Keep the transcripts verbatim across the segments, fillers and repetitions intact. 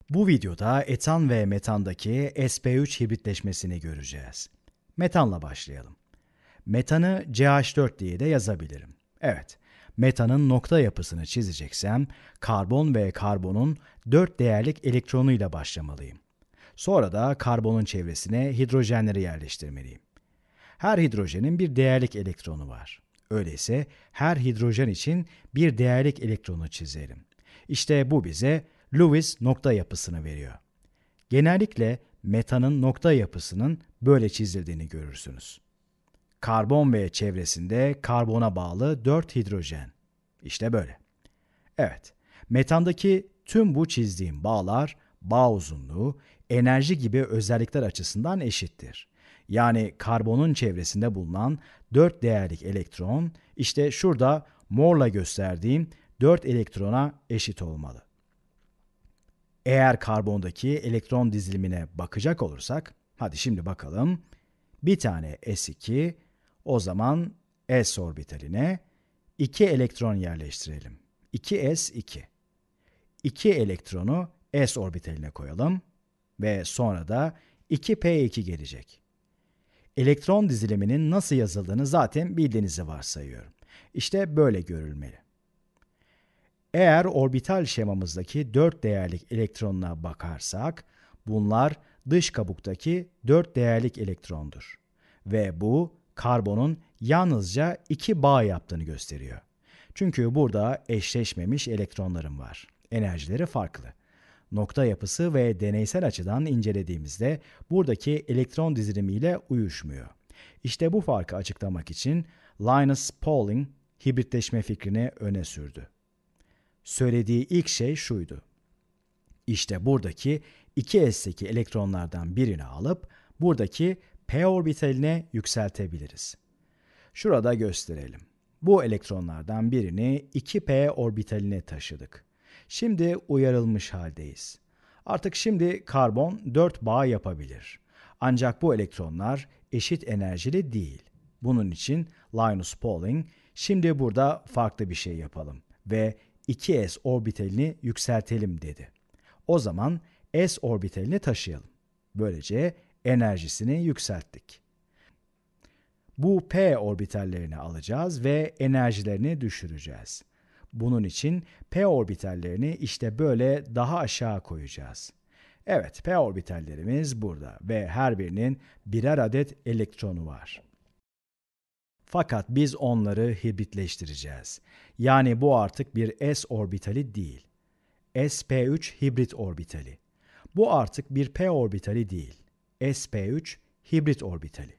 Bu videoda etan ve metandaki S P üç hibritleşmesini göreceğiz. Metanla başlayalım. Metanı C H dört diye de yazabilirim. Evet, metanın nokta yapısını çizeceksem, karbon ve karbonun dört değerlik elektronuyla başlamalıyım. Sonra da karbonun çevresine hidrojenleri yerleştirmeliyim. Her hidrojenin bir değerlik elektronu var. Öyleyse her hidrojen için bir değerlik elektronu çizelim. İşte bu bize Lewis nokta yapısını veriyor. Genellikle metanın nokta yapısının böyle çizildiğini görürsünüz. Karbon ve çevresinde karbona bağlı dört hidrojen. İşte böyle. Evet, metandaki tüm bu çizdiğim bağlar, bağ uzunluğu, enerji gibi özellikler açısından eşittir. Yani karbonun çevresinde bulunan dört değerlik elektron, işte şurada morla gösterdiğim dört elektrona eşit olmalı. Eğer karbondaki elektron dizilimine bakacak olursak, hadi şimdi bakalım. Bir tane S iki, o zaman S orbitaline iki elektron yerleştirelim. iki S iki. iki elektronu S orbitaline koyalım ve sonra da iki P iki gelecek. Elektron diziliminin nasıl yazıldığını zaten bildiğinizi varsayıyorum. İşte böyle görülmeli. Eğer orbital şemamızdaki dört değerlik elektronuna bakarsak, bunlar dış kabuktaki dört değerlik elektrondur. Ve bu, karbonun yalnızca iki bağ yaptığını gösteriyor. Çünkü burada eşleşmemiş elektronlarım var. Enerjileri farklı. Nokta yapısı ve deneysel açıdan incelediğimizde buradaki elektron dizilimiyle uyuşmuyor. İşte bu farkı açıklamak için Linus Pauling hibritleşme fikrini öne sürdü. Söylediği ilk şey şuydu. İşte buradaki iki S'teki elektronlardan birini alıp buradaki P orbitaline yükseltebiliriz. Şurada gösterelim. Bu elektronlardan birini iki P orbitaline taşıdık. Şimdi uyarılmış haldeyiz. Artık şimdi karbon dört bağ yapabilir. Ancak bu elektronlar eşit enerjili değil. Bunun için Linus Pauling, şimdi burada farklı bir şey yapalım ve iki S orbitalini yükseltelim dedi. O zaman S orbitalini taşıyalım. Böylece enerjisini yükselttik. Bu P orbitallerini alacağız ve enerjilerini düşüreceğiz. Bunun için P orbitallerini işte böyle daha aşağı koyacağız. Evet, P orbitallerimiz burada ve her birinin birer adet elektronu var. Fakat biz onları hibritleştireceğiz. Yani bu artık bir S orbitali değil. S P üç hibrit orbitali. Bu artık bir P orbitali değil. S P üç hibrit orbitali.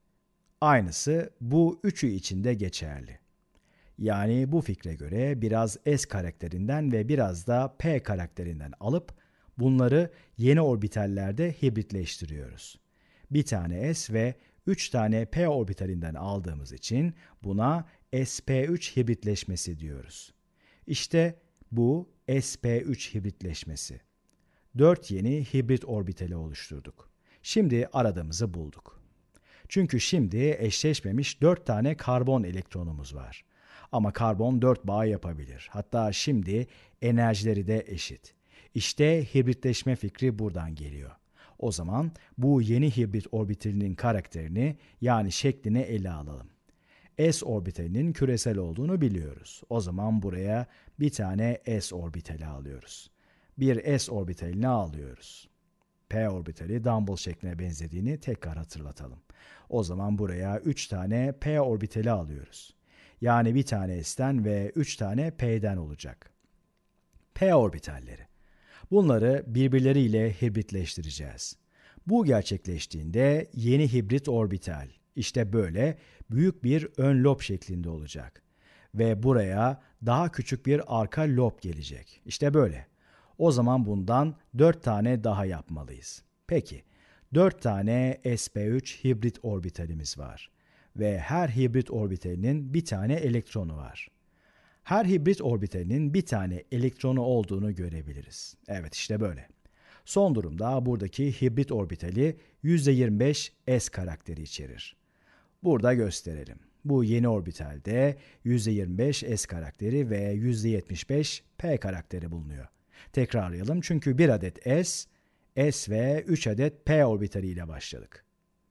Aynısı bu üçü için de geçerli. Yani bu fikre göre biraz S karakterinden ve biraz da P karakterinden alıp bunları yeni orbitallerde hibritleştiriyoruz. Bir tane S ve üç tane P orbitalinden aldığımız için buna S P üç hibritleşmesi diyoruz. İşte bu S P üç hibritleşmesi. dört yeni hibrit orbitali oluşturduk. Şimdi aradığımızı bulduk. Çünkü şimdi eşleşmemiş dört tane karbon elektronumuz var. Ama karbon dört bağ yapabilir. Hatta şimdi enerjileri de eşit. İşte hibritleşme fikri buradan geliyor. O zaman bu yeni hibrit orbitalinin karakterini yani şeklini ele alalım. S orbitalinin küresel olduğunu biliyoruz. O zaman buraya bir tane S orbitali alıyoruz. Bir S orbitalini alıyoruz. P orbitali dumbbell şekline benzediğini tekrar hatırlatalım. O zaman buraya üç tane P orbitali alıyoruz. Yani bir tane S'ten ve üç tane P'den olacak. P orbitalleri. Bunları birbirleriyle hibritleştireceğiz. Bu gerçekleştiğinde yeni hibrit orbital, işte böyle büyük bir ön lob şeklinde olacak. Ve buraya daha küçük bir arka lob gelecek. İşte böyle. O zaman bundan dört tane daha yapmalıyız. Peki, dört tane S P üç hibrit orbitalimiz var. Ve her hibrit orbitalinin bir tane elektronu var. Her hibrit orbitalinin bir tane elektronu olduğunu görebiliriz. Evet, işte böyle. Son durumda buradaki hibrit orbitali yüzde yirmi beş S karakteri içerir. Burada gösterelim. Bu yeni orbitalde yüzde yirmi beş S karakteri ve yüzde yetmiş beş P karakteri bulunuyor. Tekrarlayalım çünkü bir adet S, S ve üç adet P orbitali ile başladık.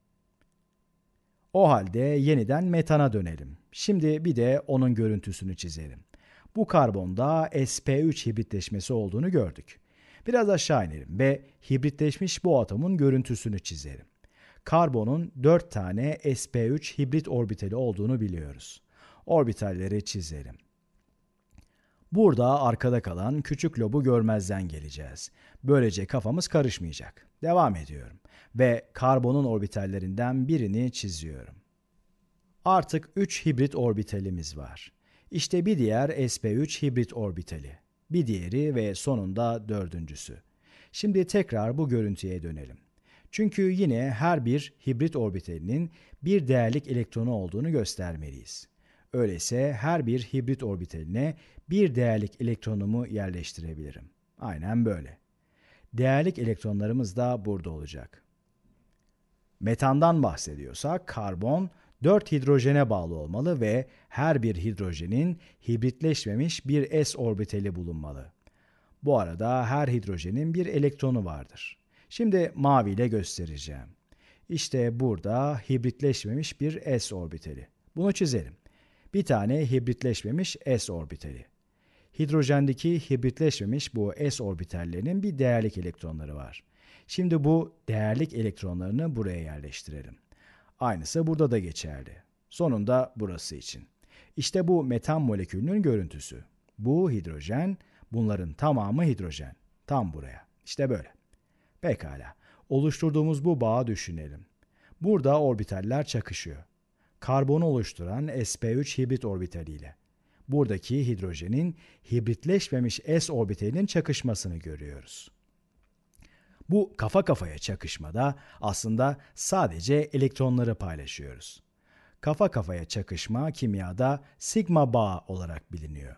O halde yeniden metana dönelim. Şimdi bir de onun görüntüsünü çizelim. Bu karbonda s p üç hibritleşmesi olduğunu gördük. Biraz aşağı inelim ve hibritleşmiş bu atomun görüntüsünü çizelim. Karbonun dört tane s p üç hibrit orbitali olduğunu biliyoruz. Orbitalleri çizelim. Burada arkada kalan küçük lobu görmezden geleceğiz. Böylece kafamız karışmayacak. Devam ediyorum ve karbonun orbitallerinden birini çiziyorum. Artık üç hibrit orbitalimiz var. İşte bir diğer s p üç hibrit orbitali. Bir diğeri ve sonunda dördüncüsü. Şimdi tekrar bu görüntüye dönelim. Çünkü yine her bir hibrit orbitalinin bir değerlik elektronu olduğunu göstermeliyiz. Öyleyse her bir hibrit orbitaline bir değerlik elektronumu yerleştirebilirim. Aynen böyle. Değerlik elektronlarımız da burada olacak. Metandan bahsediyorsak karbon dört hidrojene bağlı olmalı ve her bir hidrojenin hibritleşmemiş bir s orbitali bulunmalı. Bu arada her hidrojenin bir elektronu vardır. Şimdi maviyle göstereceğim. İşte burada hibritleşmemiş bir s orbitali. Bunu çizelim. Bir tane hibritleşmemiş s orbitali. Hidrojendeki hibritleşmemiş bu s orbitallerinin bir değerlik elektronları var. Şimdi bu değerlik elektronlarını buraya yerleştirelim. Aynısı burada da geçerli. Sonunda burası için. İşte bu metan molekülünün görüntüsü. Bu hidrojen, bunların tamamı hidrojen. Tam buraya. İşte böyle. Pekala. Oluşturduğumuz bu bağı düşünelim. Burada orbitaller çakışıyor. Karbonu oluşturan s p üç hibrit orbitaliyle. Buradaki hidrojenin hibritleşmemiş s orbitalinin çakışmasını görüyoruz. Bu kafa kafaya çakışmada aslında sadece elektronları paylaşıyoruz. Kafa kafaya çakışma kimyada sigma bağı olarak biliniyor.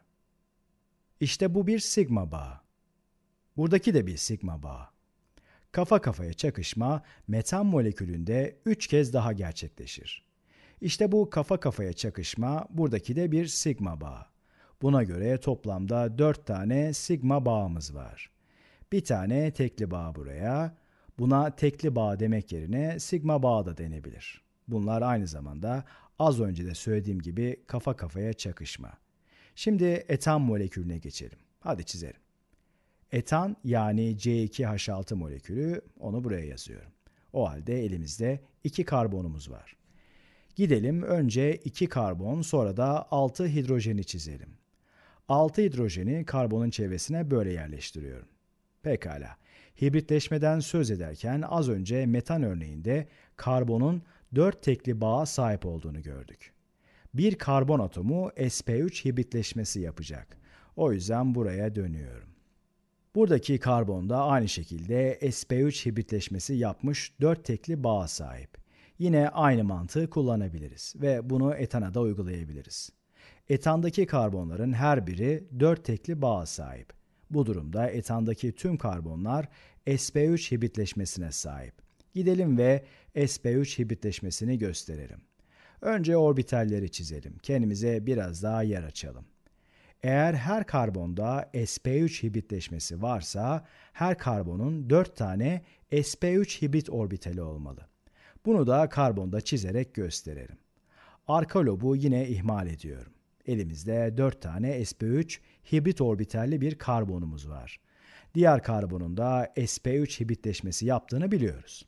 İşte bu bir sigma bağı. Buradaki de bir sigma bağı. Kafa kafaya çakışma metan molekülünde üç kez daha gerçekleşir. İşte bu kafa kafaya çakışma buradaki de bir sigma bağı. Buna göre toplamda dört tane sigma bağımız var. Bir tane tekli bağ buraya, buna tekli bağ demek yerine sigma bağ da denebilir. Bunlar aynı zamanda az önce de söylediğim gibi kafa kafaya çakışma. Şimdi etan molekülüne geçelim. Hadi çizelim. Etan yani C iki H altı molekülü, onu buraya yazıyorum. O halde elimizde iki karbonumuz var. Gidelim önce iki karbon sonra da altı hidrojeni çizelim. altı hidrojeni karbonun çevresine böyle yerleştiriyorum. Pekala. Hibritleşmeden söz ederken az önce metan örneğinde karbonun dört tekli bağa sahip olduğunu gördük. Bir karbon atomu s p üç hibritleşmesi yapacak. O yüzden buraya dönüyorum. Buradaki karbon da aynı şekilde s p üç hibritleşmesi yapmış dört tekli bağa sahip. Yine aynı mantığı kullanabiliriz ve bunu etana da uygulayabiliriz. Etandaki karbonların her biri dört tekli bağa sahip. Bu durumda etandaki tüm karbonlar s p üç hibritleşmesine sahip. Gidelim ve s p üç hibritleşmesini gösterelim. Önce orbitalleri çizelim. Kendimize biraz daha yer açalım. Eğer her karbonda s p üç hibritleşmesi varsa her karbonun dört tane s p üç hibrit orbitali olmalı. Bunu da karbonda çizerek gösterelim. Arka lobu yine ihmal ediyorum. Elimizde dört tane s p üç hibrit orbitalli bir karbonumuz var. Diğer karbonun da s p üç hibritleşmesi yaptığını biliyoruz.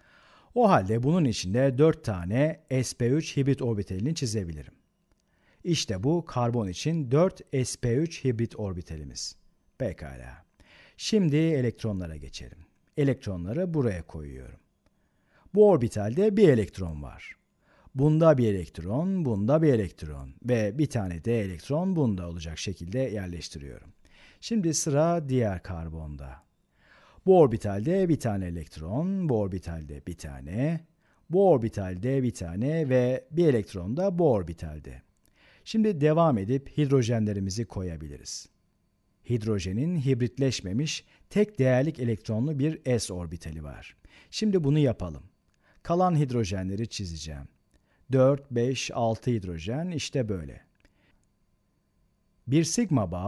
O halde bunun içinde dört tane s p üç hibrit orbitalini çizebilirim. İşte bu karbon için dört s p üç hibrit orbitalimiz. Pekala. Şimdi elektronlara geçelim. Elektronları buraya koyuyorum. Bu orbitalde bir elektron var. Bunda bir elektron, bunda bir elektron ve bir tane de elektron bunda olacak şekilde yerleştiriyorum. Şimdi sıra diğer karbonda. Bu orbitalde bir tane elektron, bu orbitalde bir tane, bu orbitalde bir tane ve bir elektron da bu orbitalde. Şimdi devam edip hidrojenlerimizi koyabiliriz. Hidrojenin hibritleşmemiş tek değerlik elektronlu bir s orbitali var. Şimdi bunu yapalım. Kalan hidrojenleri çizeceğim. dört, beş, altı hidrojen işte böyle. Bir sigma bağı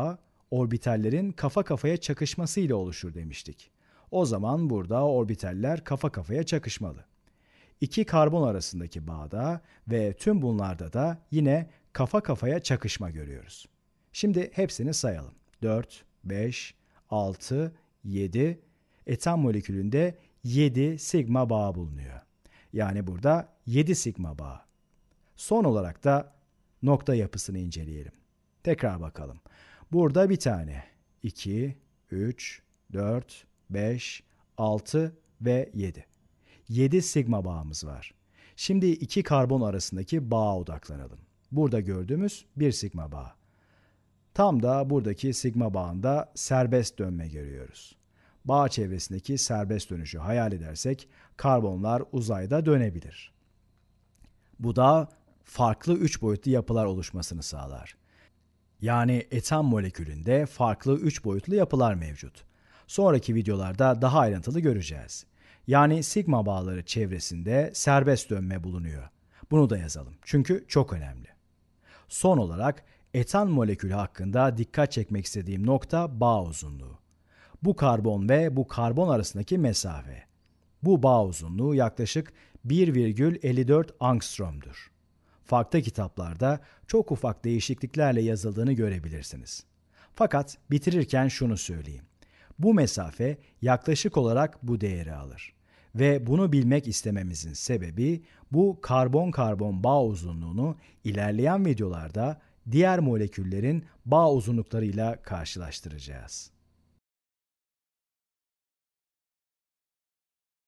Orbitallerin kafa kafaya çakışması ile oluşur demiştik. O zaman burada orbitaller kafa kafaya çakışmalı. İki karbon arasındaki bağda ve tüm bunlarda da yine kafa kafaya çakışma görüyoruz. Şimdi hepsini sayalım. dört, beş, altı, yedi. Etan molekülünde yedi sigma bağı bulunuyor. Yani burada yedi sigma bağı. Son olarak da nokta yapısını inceleyelim. Tekrar bakalım. Burada bir tane, iki, üç, dört, beş, altı ve yedi. yedi sigma bağımız var. Şimdi iki karbon arasındaki bağa odaklanalım. Burada gördüğümüz bir sigma bağı. Tam da buradaki sigma bağında serbest dönme görüyoruz. Bağ çevresindeki serbest dönüşü hayal edersek karbonlar uzayda dönebilir. Bu da farklı üç boyutlu yapılar oluşmasını sağlar. Yani etan molekülünde farklı üç boyutlu yapılar mevcut. Sonraki videolarda daha ayrıntılı göreceğiz. Yani sigma bağları çevresinde serbest dönme bulunuyor. Bunu da yazalım çünkü çok önemli. Son olarak etan molekülü hakkında dikkat çekmek istediğim nokta bağ uzunluğu. Bu karbon ve bu karbon arasındaki mesafe. Bu bağ uzunluğu yaklaşık bir virgül elli dört angstrom'dur. Farklı kitaplarda çok ufak değişikliklerle yazıldığını görebilirsiniz. Fakat bitirirken şunu söyleyeyim. Bu mesafe yaklaşık olarak bu değeri alır. Ve bunu bilmek istememizin sebebi bu karbon-karbon bağ uzunluğunu ilerleyen videolarda diğer moleküllerin bağ uzunluklarıyla karşılaştıracağız.